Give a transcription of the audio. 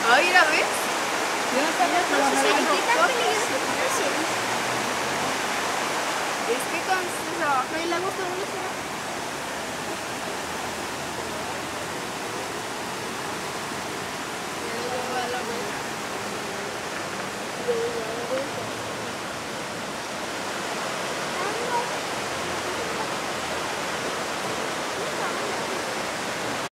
Ay, ¿la ves? Es que con su trabajo y le gustó mucho. Ya le llevo a la vuelta.